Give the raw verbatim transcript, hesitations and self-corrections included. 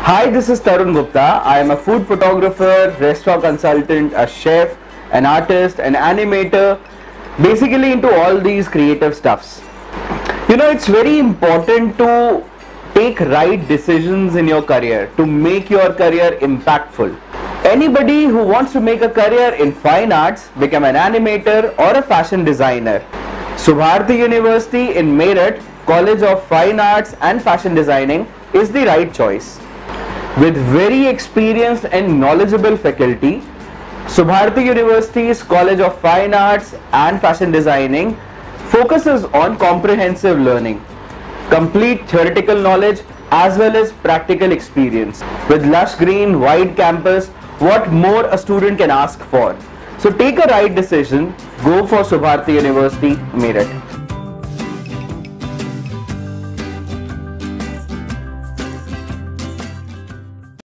Hi, this is Tarun Gupta. I am a food photographer, restaurant consultant, a chef, an artist, an animator, basically into all these creative stuffs. You know, it's very important to take right decisions in your career to make your career impactful. Anybody who wants to make a career in fine arts, become an animator or a fashion designer, Subharti University in Meerut, College of Fine Arts and Fashion Designing is the right choice. With very experienced and knowledgeable faculty, Subharti University's College of Fine Arts and Fashion Designing focuses on comprehensive learning, complete theoretical knowledge as well as practical experience. With lush green, wide campus, what more a student can ask for? So take a right decision, go for Subharti University, Meerut.